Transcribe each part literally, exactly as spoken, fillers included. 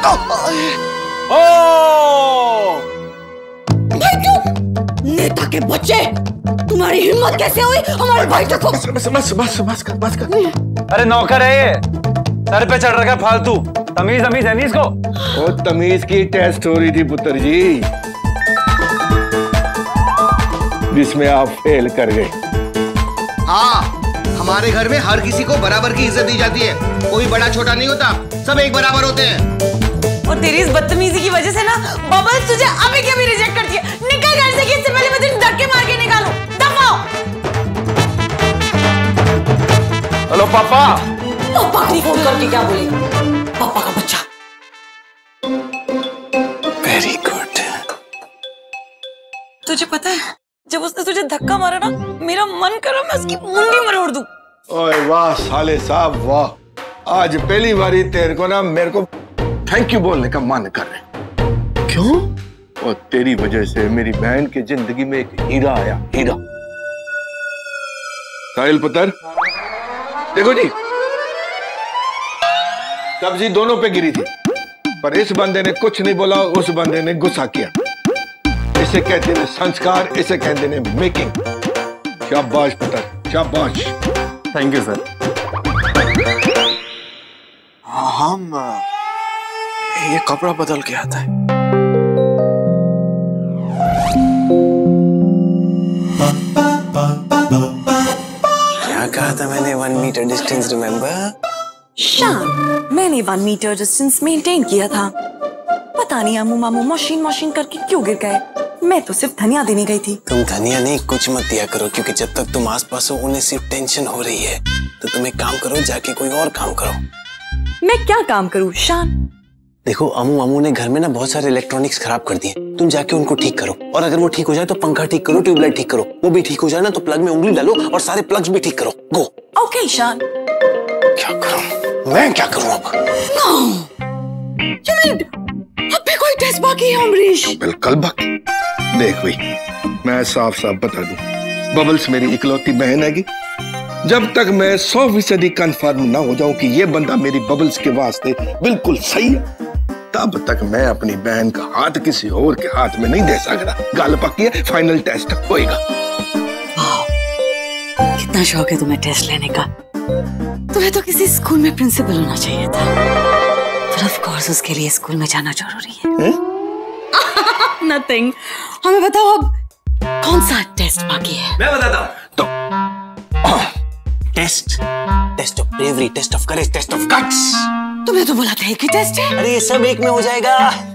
भाई तू नेता के बच्चे, तुम्हारी हिम्मत कैसे हुई हमारे भाई को? बस बस बस बस बस कर बस कर। अरे नौकर है ये, सर पे चढ़ रखा फालतू। तमीज तमीज है नहीं इसको। वो तमीज की टेस्ट हो रही थी पुत्र जी, जिसमें आप फेल कर गए। हाँ, हमारे घर में हर किसी को बराबर की इज्जत दी जाती है, कोई बड़ा छोटा नहीं होता, सब एक बराबर होते हैं। और तेरी इस बदतमीजी की वजह से ना बबल्स तुझे अभी के भी रिजेक्ट करती है। निकल घर से, इससे पहले मैं तुझे धक्के मार के निकालूं। दफा हो। हेलो पापा। पापा को फोन करके क्या बोलेगा? पापा का बच्चा। Very good. तुझे पता है जब उसने तुझे धक्का मारा ना, मेरा मन करा मैं उसकी मुंडी मरोड़ दूं। ओए वाह साले साहब वाह, आज पहली बारी तेरे को ना मेरे को थैंक यू बोलने का मन कर रहा है। क्यों? और तेरी वजह से मेरी बहन की जिंदगी में एक हीरा आया, हीरा। साहिल पुत्र देखो जी, सब्जी दोनों पे गिरी थी, पर इस बंदे ने कुछ नहीं बोला, उस बंदे ने गुस्सा किया। इसे कहते हैं संस्कार, इसे कहते हैं मेकिंग। शाबाश पुत्र, शाबाश। Thank you sir. हम ये कपड़ा बदल के आता है। क्या कहा था मैंने? One metre distance remember? Shaan, मैंने वन मीटर डिस्टेंस मेंटेन किया था। पता नहीं अम्मू मामू मशीन मशीन करके क्यों गिर गए। मैं तो सिर्फ धनिया देने गई थी। तुम धनिया नहीं, कुछ मत दिया करो, क्योंकि जब तक तुम आसपास हो उन्हें सिर्फ टेंशन हो रही है। तो तुम एक काम करो, जाके कोई और काम करो। मैं क्या काम करूं शान? देखो अमू अमू ने घर में ना बहुत सारे इलेक्ट्रॉनिक्स खराब कर दिए, तुम जाके उनको ठीक करो। और अगर वो ठीक हो जाए तो पंखा ठीक करो, ट्यूबलाइट ठीक करो। वो भी ठीक हो जाए ना तो प्लग में उंगली डालो और सारे प्लग्स भी ठीक करो। गो। ओके शान। क्या करूं मैं? क्या करूं अब? अब भी कोई टेस्ट बाकी है अमरीश? बिल्कुल बाकी। देख भाई, मैं साफ साफ बता दूं, बबल्स मेरी इकलौती बहन है। जब तक मैं सौ फीसदी कन्फर्म ना हो जाऊं कि ये बंदा मेरी बबल्स के वास्ते बिल्कुल सही है, तब तक मैं अपनी बहन का हाथ किसी और के हाथ में नहीं दे सकता। गल पक्की है, फाइनल टेस्ट होएगा। कितना शौक है तुम्हें टेस्ट लेने का। तुम्हें तो किसी स्कूल में प्रिंसिपल होना चाहिए था। पर ऑफ कोर्स उसके लिए स्कूल में जाना जरूरी है। नथिंग। हमें बताओ अब कौन सा टेस्ट बाकी है? मैं बताता हूँ। तो test test of bravery, test of courage, test of guts. तुमने तो बोला था एक ही टेस्ट है। अरे ये सब एक में हो जाएगा।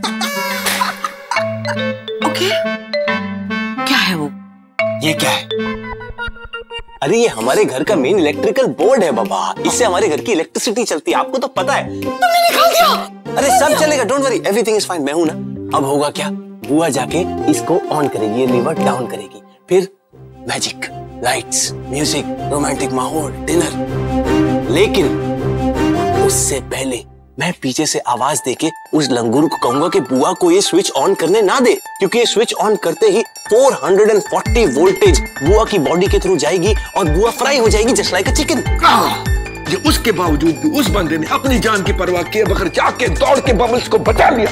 ओके, क्या है वो? ये क्या है? अरे ये हमारे घर का मेन इलेक्ट्रिकल बोर्ड है बाबा, इससे हमारे घर की इलेक्ट्रिसिटी चलती है, आपको तो पता है। तुमने निकाल दिया? अरे सब चलेगा, don't worry, everything is fine. मैं हूं ना। अब होगा क्या, बुआ जाके इसको ऑन करेगी, ये लीवर डाउन करेगी, फिर मैजिक, लाइट्स, म्यूजिक, रोमांटिक माहौल, डिनर। लेकिन उससे पहले मैं पीछे से आवाज देके उस लंगूर को कहूंगा कि बुआ को ये स्विच ऑन करने ना दे, क्योंकि ये स्विच ऑन करते ही चार सौ चालीस वोल्टेज बुआ की बॉडी के थ्रू जाएगी और बुआ फ्राई हो जाएगी जस्ट लाइक अ चिकन। ये उसके बावजूद भी उस बंदे ने अपनी जान की परवाह किए बगैर जाके दौड़ के बबल्स को बचा लिया।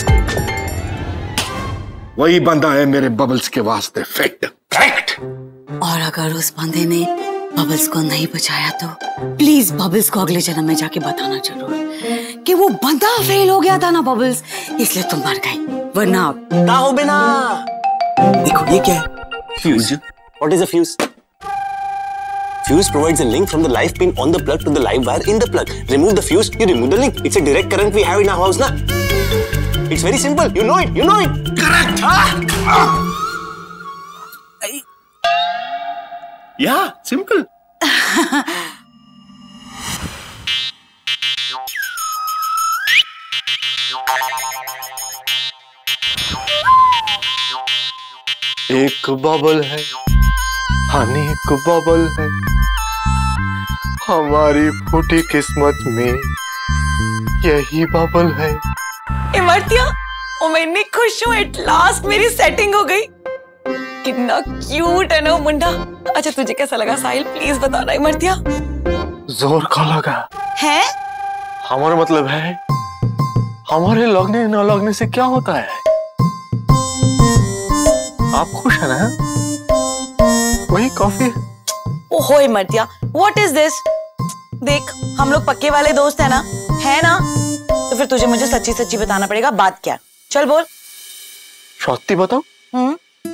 वही बंदा है मेरे बबल्स के वास्ते फैक्ट। फैक्ट। और अगर उस बंदे ने बबल्स को नहीं बचाया तो प्लीज बबल्स को अगले जन्म में जाके बताना जरूर कि वो बंदा फेल हो गया था ना बबल्स, इसलिए तुम मर गई, वरना ना हो बिना। देखो ये क्या है? Fuse. What is a fuse? Fuse provides a link from the live pin on the plug to the live wire in the plug. Remove the fuse, you remove the link. It's a direct current we have in our house, na? It's very simple. You know it. You know it. Correct. Ah. Ah. Yeah, simple. एक bubble है, अनेक bubble है, हमारी फूटी किस्मत में यही bubble है। इमरतिया, ओ मैं इतनी खुश हूँ, एट लास्ट मेरी सेटिंग हो गई। कितना क्यूट है ना वो मुंडा। अच्छा तुझे कैसा लगा साहिल, प्लीज बताना इमरतिया। जोर का लगा है? हमारा मतलब है हमारे लगने न लगने से क्या होता है? आप खुश है ना? वही कॉफी। ओहो मर्दिया, व्हाट इज दिस? देख, हम लोग पक्के वाले दोस्त है ना, है ना? तो फिर तुझे मुझे सच्ची सच्ची बताना पड़ेगा, बात क्या? चल बोल। सच्ची बताओ। हम्म।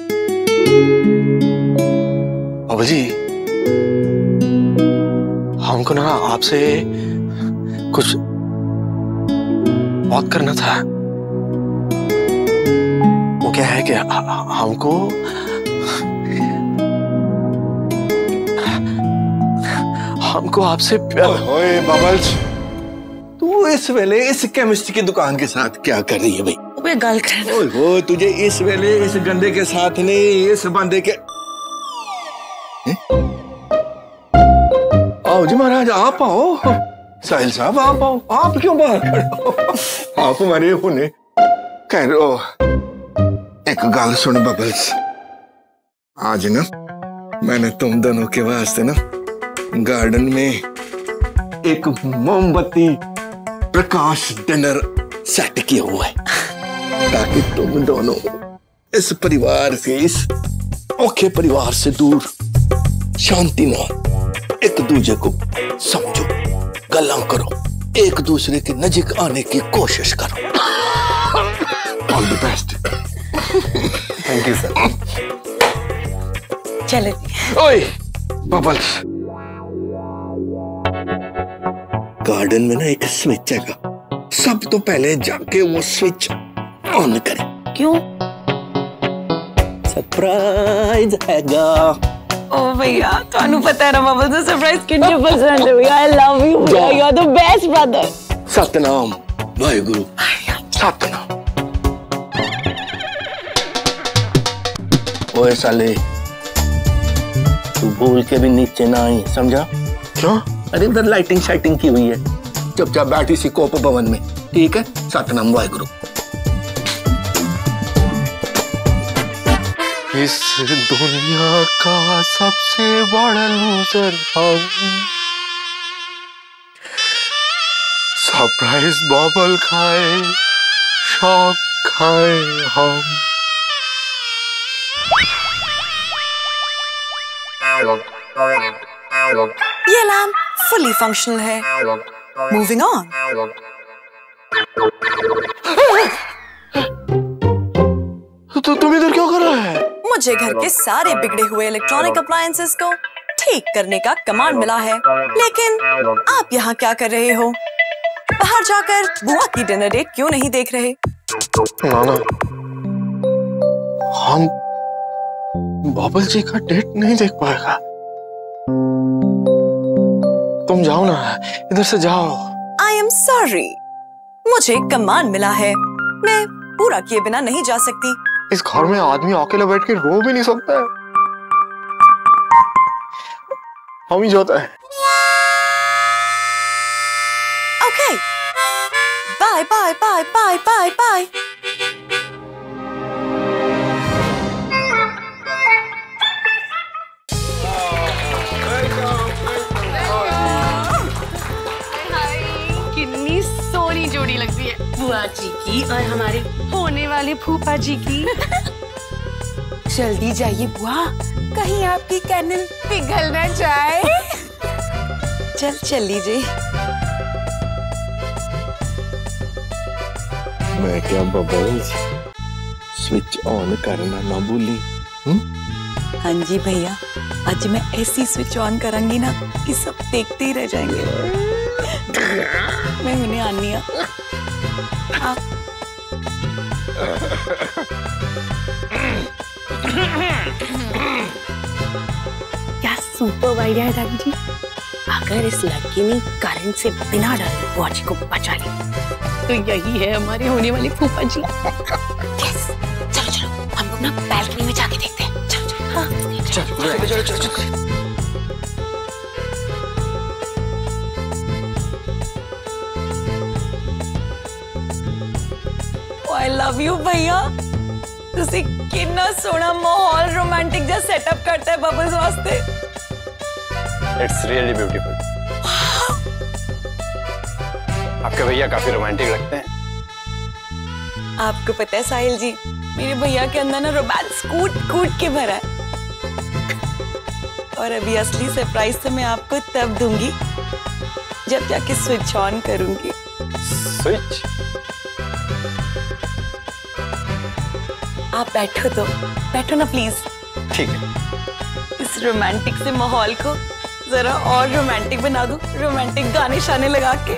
बाबा जी, हमको ना आपसे कुछ बात करना था। वो क्या है कि हमको हमको आपसे प्यार। ओए बबल्स, तू इस वेले इस केमिस्ट्री की दुकान के साथ क्या कर रही है भाई? ओए गर्लफ्रेंड। ओए वो तुझे इस वेले इस गंदे के साथ नहीं, इस बंदे के। आओ जी महाराज, आप आओ। साहिल साहब आप आओ। आप क्यों बाहर खड़े हो? आप हमारे होने कह रहे हो। एक गाल सुन बबल्स, आज ना मैंने तुम दोनों के वास्ते ना गार्डन में एक मोमबत्ती प्रकाश डिनर सेट किया हुआ है, ताकि तुम दोनों इस परिवार से, इस औखे परिवार से दूर शांति ना एक दूसरे को समझो, गल्ला करो, एक दूसरे के नजीक आने की कोशिश करो। All the best. Thank you sir. चले। ओए बबल्स, गार्डन में ना एक स्विच हैगा, सब तो पहले जाके वो स्विच ऑन करें। क्यों? सरप्राइज हैगा। ओ भैया, ਤੁਹਾਨੂੰ पता है ना बबल से सरप्राइज कितने पसंद है भैया। आई लव यू भैया, you are the best brother. Satnam Waheguru, Satnam. ओए साले, तू भूल के भी नीचे ना आई, समझा? क्यों? अरे उधर लाइटिंग शाइटिंग की हुई है, चुपचाप बैठी सी कोप भवन में, ठीक है? सतनाम वाहेगुरु। इस दुनिया का सबसे बड़ा लूजर हम, सरप्राइज बबल खाए, शॉक खाए हम। ये अलार्म फुली फंक्शनल है। Moving on. तो तुम इधर क्या कर रहा है? मुझे घर के सारे बिगड़े हुए इलेक्ट्रॉनिक अप्लायंसेस को ठीक करने का कमांड मिला है, लेकिन आप यहाँ क्या कर रहे हो? बाहर जाकर बुआ की डिनर डेट क्यों नहीं देख रहे? नाना, हम बबल जी का डेट नहीं देख पाएगा। तुम जाओ ना, इधर से जाओ। आई एम सॉरी, मुझे कमांड मिला है, मैं पूरा किए बिना नहीं जा सकती। इस घर में आदमी अकेला बैठ के रो भी नहीं सकता है, हम ही जाता है। Okay, bye bye bye bye bye bye. कितनी सोनी जोड़ी लगती है बुआ जी की और हमारे होने वाले फूफा जी की। जल्दी जाइए बुआ, कहीं आपकी कैनन पिघल न जाए। चल चल लीजिए। मैं क्या बबल्स, स्विच ऑन करना ना भूली? हाँ जी भैया, आज मैं ऐसी स्विच ऑन करूंगी ना कि सब देखते ही रह जाएंगे। मैं उन्हें आनी है। क्या सुपर आइडिया है दादी जी। अगर इस लड़की ने करंट से बिना डरे बुआ जी को बचा लिया तो यही है हमारे होने वाले फूफा जी। यस, चलो चलो हम लोग ना बैल्कनी में जाके देखते हैं। चलो चलो। हाँ चलो चलो चलो चलो। आई लव यू भैया, तुसी कितना सोना माहौल रोमांटिक जा सेटअप करता है बबल्स वास्ते। It's really beautiful. आपके भैया काफी रोमांटिक लगते हैं। आपको पता है साहिल जी, मेरे भैया के अंदर ना रोमांस कूट कूट के भरा है। और अभी असली सरप्राइज तो मैं आपको तब दूंगी जब जाके स्विच ऑन करूंगी। स्विच? आप बैठो तो बैठो ना प्लीज। ठीक है। इस रोमांटिक से माहौल को जरा और रोमांटिक बना दूं, रोमांटिक गाने शाने लगा के।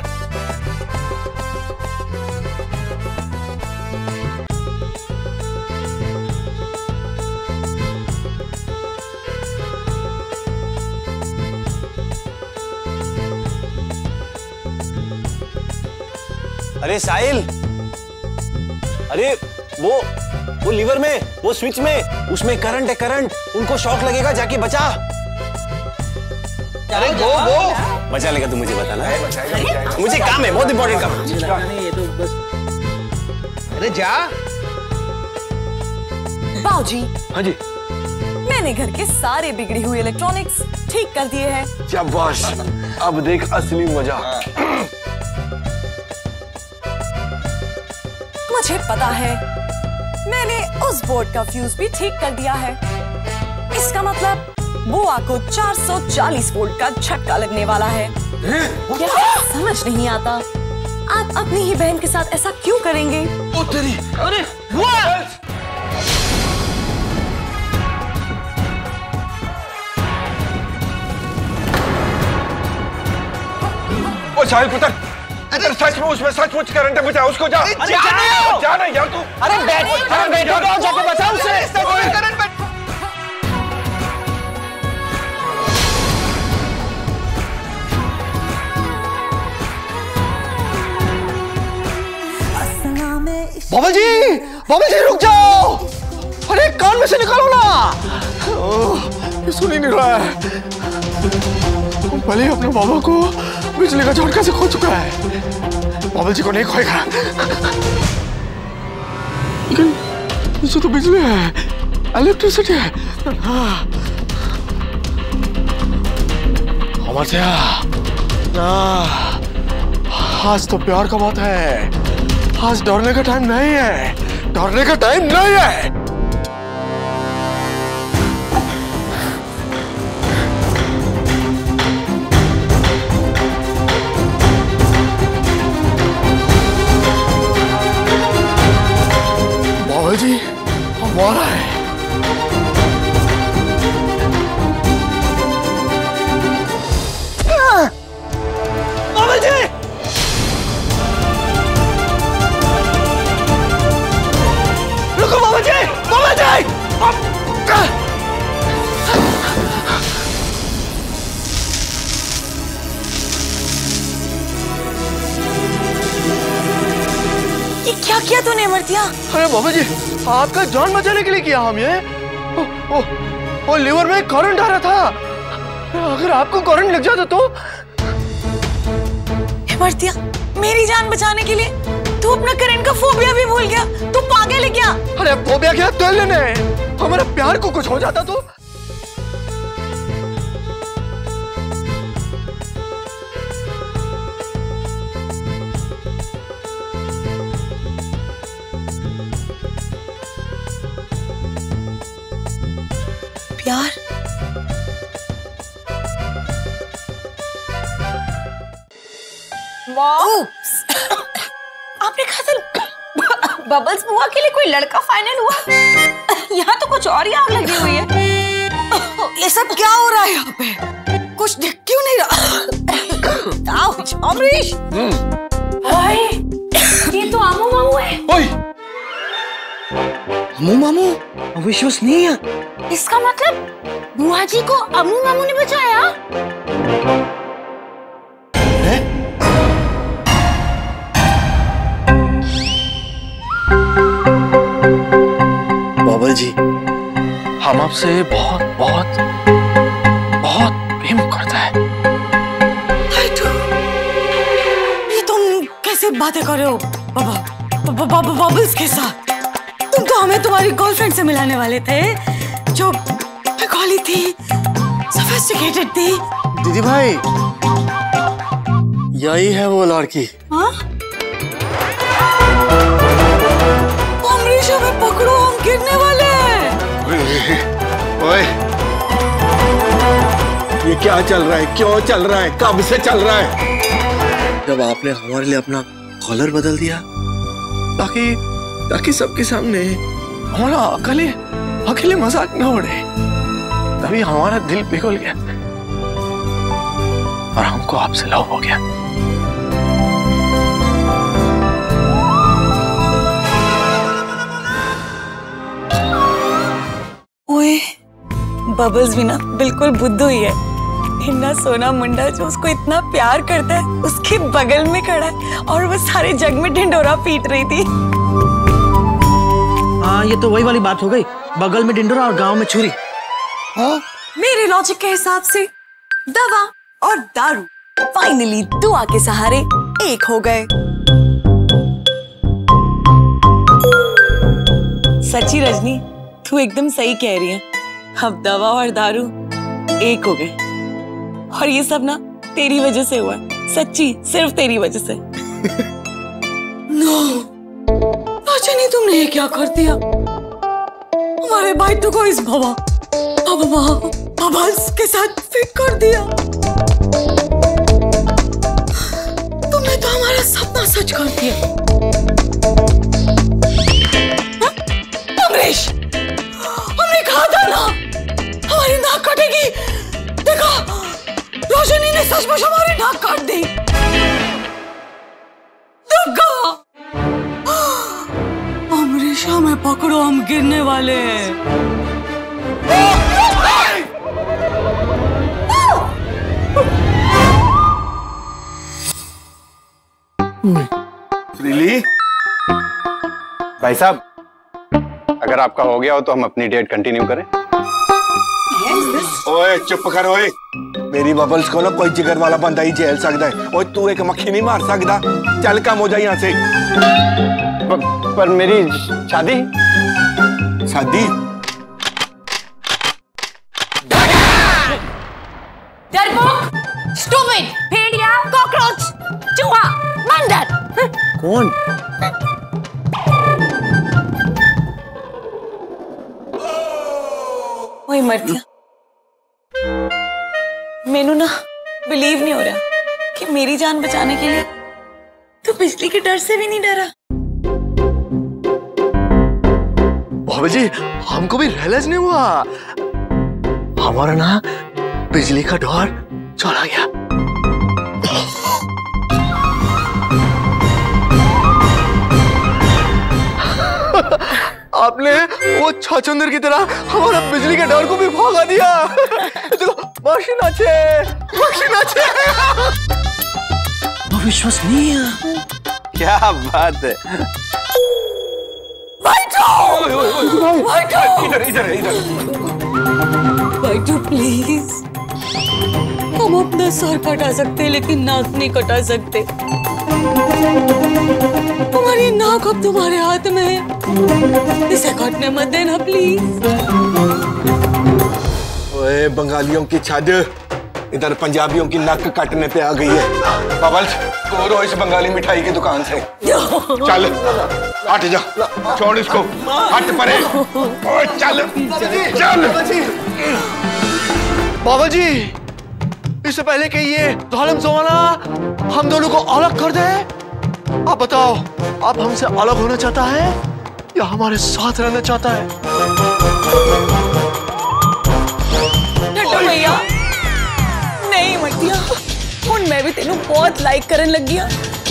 अरे साहिल, अरे वो वो लीवर में, वो स्विच में, उसमें करंट है, करंट। उनको शॉक लगेगा, जाके बचा। अरे वो वो बचा लेगा तो मुझे बताना। मुझे काम है, बहुत इंपॉर्टेंट काम है। ये तो बस। अरे जा। बाऊजी। हाँ जी। मैंने घर के सारे बिगड़ी हुई इलेक्ट्रॉनिक्स ठीक कर दिए हैं। शाबाश, अब देख असली मजा। मुझे पता है, मैंने उस बोर्ड का फ्यूज भी ठीक कर दिया है। इसका मतलब बुआ को चार सौ चालीस वोल्ट का झटका लगने वाला है। क्या समझ नहीं आता, आप अपनी ही बहन के साथ ऐसा क्यों करेंगे? ओ तेरी, अरे बुआ! ओ साहिल पुत्र, अगर सच में उसमें सचमुच करंट है, बचा उसको। जा जाना जाना यार तू। अरे बैठ, अरे बैठो तो जाके बचाओ उसे। करंट बैठ। बबल जी, बबल जी रुक जाओ। अरे कान में से निकालो ना। ओह, ये सुन ही नहीं रहा है। पहले अपने बाबा को बिजली का झटका से खो चुका है, बबल जी को नहीं खोएगा। लेकिन इसे तो बिजली है, इलेक्ट्रिसिटी है। अमरत्या, आज तो प्यार का बात है, आज डरने का टाइम नहीं है, डरने का टाइम नहीं है। बाबा जी हमारा है। बाबा जी, रुको बाबा जी, बाबा जी! ये क्या किया तूने अमरत्या? अरे बाबा जी, आपका जान बचाने के लिए किया हम ये। ओ, ओ, ओ लीवर में करंट आ रहा था, अगर आपको करंट लग जाता तो। अमरत्या, मेरी जान बचाने के लिए तू अपना करंट का फोबिया भी भूल गया। तू पागल है क्या? अरे फोबिया क्या, तो लेने हमारे प्यार को कुछ हो जाता तो। प्यार? आपने कहा था बबल्स बुआ के लिए कोई लड़का फाइनल हुआ? यहाँ तो कुछ और ही आग लगी हुई है। ये सब क्या हो रहा है यहाँ पे? कुछ दिख क्यों नहीं रहा? आउच, अमरीश! हाय, ये तो आमू मामू है। ओए, अमू मामू? अविश्वसनीय। इसका मतलब बुआ जी को अमू मामू ने बचाया? बाबा जी, हम आपसे बहुत बहुत बहुत प्रेम करता है। ये तुम कैसे बातें कर रहे हो बाबा बबल्स के साथ? तुम तो हमें तुम्हारी गर्लफ्रेंड से मिलाने वाले थे, जो कॉली थी, सोफिस्टिकेटेड थी। दीदी भाई, यही है वो लड़की। हाँ? अमरीश हमें पकड़ो, हम गिरने वाले हैं। ओए, ये क्या चल रहा है? क्यों चल रहा है? कब से चल रहा है? जब आपने हमारे लिए अपना कॉलर बदल दिया ताकि ताकि सबके सामने हमारा अकेले अकेले मजाक न उड़े, तभी हमारा दिल पिघल गया और हमको आपसे लव हो गया। ओए, बबल्स भी ना बिल्कुल बुद्धू ही है। इन्ना सोना मुंडा जो उसको इतना प्यार करता है, उसके बगल में खड़ा है और वो सारे जग में ढिंडोरा पीट रही थी। हाँ, ये तो वही वाली बात हो गई, बगल में ढिंडोरा और गांव में छुरी। हाँ? मेरे लॉजिक के हिसाब से दवा और दारू फाइनली दुआ के सहारे एक हो गए। सच्ची रजनी, तू एकदम सही कह रही है। अब दवा और दारू एक हो गए और ये सब ना तेरी वजह से हुआ। सच्ची, सिर्फ तेरी वजह से। नो, रजनी, तुमने ये क्या कर दिया? हमारे बाइटू को इस बाबा बाबा बबल्स के साथ फिट कर दिया। तुमने तो हमारा सपना सच कर दिया। अमरीश, हमने कहा था ना हमारी नाक कटेगी। देखो, रोशनी ने सचमुच हमारी नाक काट दी। देखो, अमरीश, हमें पकड़ो, हम गिरने वाले हैं। रिली? भाई साहब, अगर आपका हो गया हो तो हम अपनी डेट कंटिन्यू करें। ओए चुप कर। ओए, मेरी बबल्स को ना कोई जिगर वाला बंदा ही झेल सकता है। ओए, तू एक मक्खी नहीं मार सकता। चल, काम हो जाए यहाँ से। पर, पर मेरी शादी शादी डरपोक, स्टूपिड, भेड़िया, कॉकरोच, चूहा, बंदर। कौन? वही मर गया। मैनू ना बिलीव नहीं हो रहा कि मेरी जान बचाने के लिए तो बिजली के डर से भी नहीं डरा। बाबा जी, हमको भी रियलाइज नहीं हुआ, हमारा ना बिजली का डर चला गया। आपने वो छछंदर की तरह हमारा बिजली के डर को भी भगा दिया। देखो, मशीन अच्छे, मशीन अच्छे। अविश्वसनीय। क्या बात है। इधर इधर इधर। बाइटू, प्लीज, हम अपना सर कटा सकते हैं लेकिन नाक नहीं कटा सकते। तुम्हारी नाक अब तुम्हारे हाथ में है, इसे काटने मत देना प्लीज। ओए, बंगालियों की छाद इधर पंजाबियों की नाक काटने पे आ गई है। बबल्स, तू रो इस बंगाली मिठाई की दुकान से। चल, हट जा, छोड़ इसको, हट परे। ओए, चल चल। बाबा जी, इससे पहले कि ये जालिम ज़माना हम दोनों को अलग कर दे, आप बताओ, आप हमसे अलग होना चाहता है या हमारे साथ रहना चाहता है? भैया, नहीं मटिया, हुण मैं भी तेनू बहुत लाइक करन लग गया।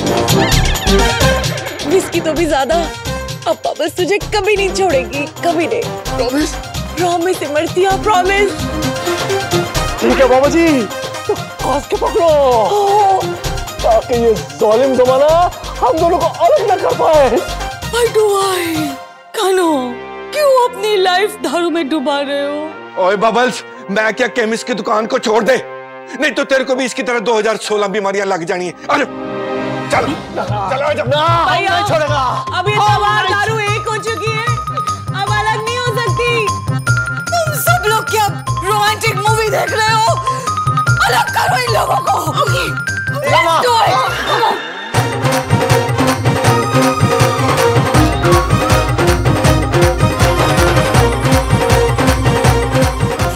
विस्की तो भी ज्यादा। अब बबल्स तुझे कभी नहीं छोड़ेगी, कभी नहीं। प्रॉमिस? Promise Imratiya, promise. ठीक है बाबा जी, तो कास के पकड़ो ताकि ये जालिम जमाना हम दोनों को अलग न कर पाए। Why do I? कानो, क्यों अपनी लाइफ दारू में डुबा रहे हो? ओए बबल्स, मैं क्या केमिस्ट की दुकान को छोड़ दे, नहीं तो तेरे को भी इसकी तरह दो हज़ार सोलह बीमारियां लग जानी है। अरे चल चलो जब ना नहीं छोड़ेगा। अब ये तमाम दारू एक हो चुकी है, अब अलग नहीं हो सकती। तुम सब लोग क्या रोमांटिक मूवी देख रहे हो? अलग करो इन लोगों को। Let's do it.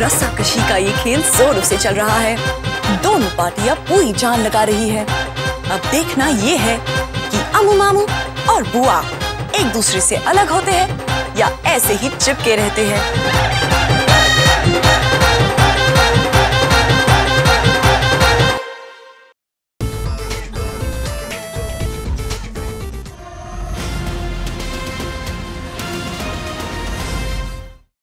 रस्साकशी का ये खेल जोरों से चल रहा है। दोनों पार्टियां पूरी जान लगा रही है। अब देखना ये है कि अमू मामू और बुआ एक दूसरे से अलग होते हैं या ऐसे ही चिपके रहते हैं।